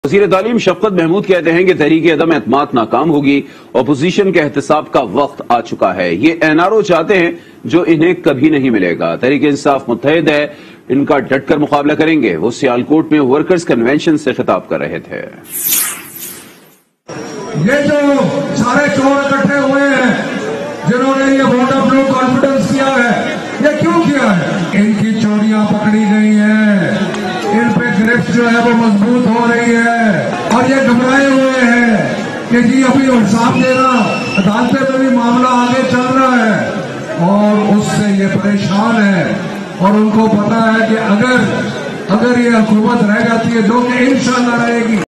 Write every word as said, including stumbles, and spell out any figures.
वज़ीर तालीम शफकत महमूद कहते हैं कि तहरीक अदम एतमाद नाकाम होगी। अपोजिशन के एहतसाब का वक्त आ चुका है। ये एनआरओ चाहते हैं जो इन्हें कभी नहीं मिलेगा। तहरीक इंसाफ मुत्तहिद है, इनका डटकर मुकाबला करेंगे। वो सियालकोट में वर्कर्स कन्वेंशन से खिताब कर रहे थे। ये जो सारे चोर इकट्ठे हुए हैं जिन्होंने ये वोट ऑफ नो कॉन्फिडेंस किया है, ये क्यों किया है? इनकी चोरियां पकड़ी गई हैं, इन पे गिरफ्त जो है वो मजबूत हो रही है और ये घबराए हुए हैं कि जी अभी हिसाब देना, अदालतें में भी मामला आगे चल रहा है और उससे ये परेशान है। और उनको पता है कि अगर अगर ये हुकूमत रह जाती है जो कि इंशाअल्लाह रहेगी।